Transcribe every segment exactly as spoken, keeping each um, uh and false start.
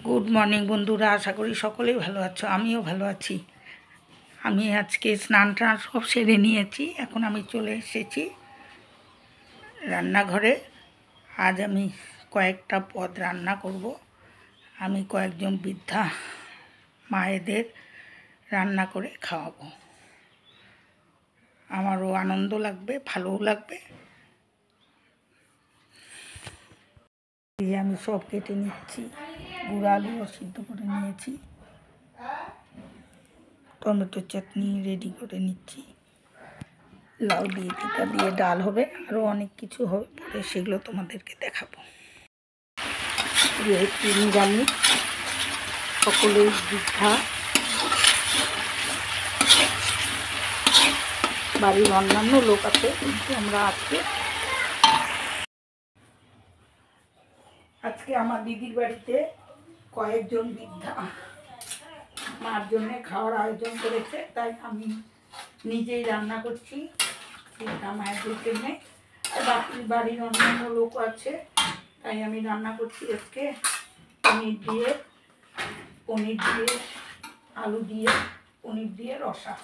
Good morning বন্ধুরা, আশা করি সকলেই ভালো আছো। আমিও ভালো আছি। আমি আজকে স্নান টান সব সেরে নিয়েছি। এখন আমি চলে এসেছি রান্নাঘরে। আজ আমি কয়েকটা পদ রান্না করব। আমি কয়েকজন বৃদ্ধা মায়েদের রান্না করে খাওয়াবো। আমারও আনন্দ লাগবে, ভালোও লাগবে। এই আমি সব কেটে নিচ্ছি। গুঁড়ো আলুও সিদ্ধ করে নিয়েছি। টমেটো চাটনি রেডি করে নিচ্ছি। লাউ দিয়ে তিতা দিয়ে ডাল হবে, আরও অনেক কিছু হবে, পরে সেগুলো তোমাদেরকে দেখাবো। যেহেতু নিরামিষ, সকলেই বৃদ্ধা, বাড়ির অন্যান্য লোক আছে, কিন্তু আমরা আজকে আজকে আমার দিদির বাড়িতে কয়েকজন বৃদ্ধা মার জন্য খাওয়ার আয়োজন করেছে, তাই আমি নিজেই রান্না করছি বৃদ্ধা মায়েদের জন্যে। আর বাকি বাড়ির অন্যান্য লোক আছে, তাই আমি রান্না করছি আজকে পনির দিয়ে পনির দিয়ে আলু দিয়ে পনির দিয়ে রসা,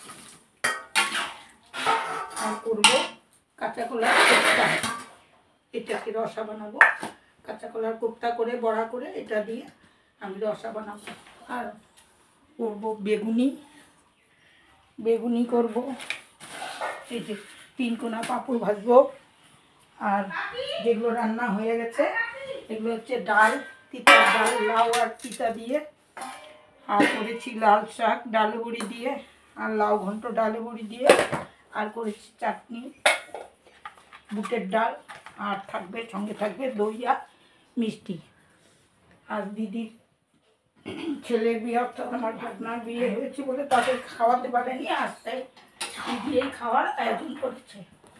আর করবো কাঁচা কলার কোপ্তা। এটাকে রসা বানাবো, কাঁচা কলার কোপ্তা করে বড়া করে এটা দিয়ে আমি রসা বানাবো। আর করবো বেগুনি বেগুনি করব, এই যে তিন কোনা পাঁপড় ভাজবো। আর যেগুলো রান্না হয়ে গেছে এগুলো হচ্ছে ডাল, তিতার ডাল, লাউ আর তিতা দিয়ে। আর করেছি লাল শাক ডালে বড়ি দিয়ে, আর লাউ ঘন্ট ডালে বড়ি দিয়ে। আর করেছি চাটনি বুটের ডাল, আর থাকবে সঙ্গে থাকবে দই আর মিষ্টি। আর দিদির ছেলের বিয়ে, অর্থাৎ আমার ভাগনার বিয়ে হয়েছে বলে তাদের খাওয়াতে পারেনি, আজ তাই দিদি এই খাওয়ার আয়োজন করেছে।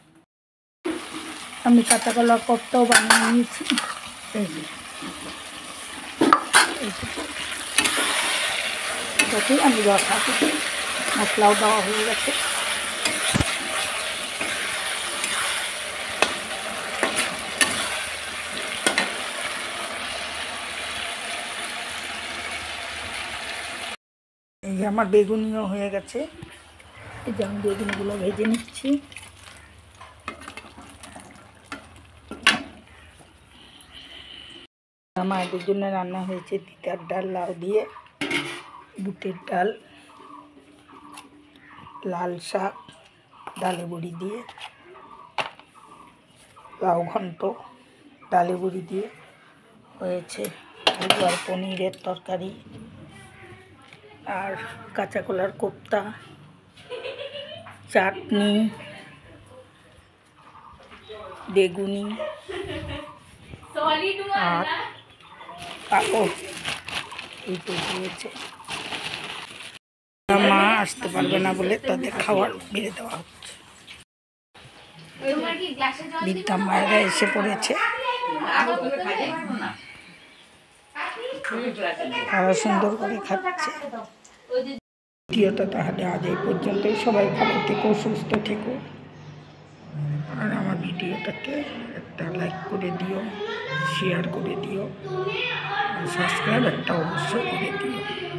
আমি কাঁচা কলার কোপ্তাও বানিয়ে নিয়েছি। এই যে এটাকেই আমি রসা করছি, মশলাও দেওয়া হয়ে গেছে। এই যে আমার বেগুনিও হয়ে গেছে। এই যে আমি বেগুনিগুলো ভেজে নিচ্ছি। মায়েদের জন্য রান্না হয়েছে তিতার ডাল লাউ দিয়ে, বুটের ডাল, লাল শাক ডালে বড়ি দিয়ে, লাউ ঘন্ট ডালে বড়ি দিয়ে হয়েছে, আলু আর পনিরের তরকারি, আর কাঁচা কলার কোপ্তা, চাটনি, বেগুনি আর পাঁপড় এইটা দিয়েছে। মা আসতে পারবে না বলে তাদের খাবার বেড়ে দেওয়া হচ্ছে। বৃদ্ধা মায়েরা এসে পড়েছে, তারা সুন্দর করে খাচ্ছে। ভিডিওটা তাহলে আজ এই পর্যন্তই। সবাই ভালো থেকো, সুস্থ থেকো। আর আমার ভিডিওটাকে একটা লাইক করে দিও, শেয়ার করে দিও, সাবস্ক্রাইব একটা অবশ্যই করে দিও।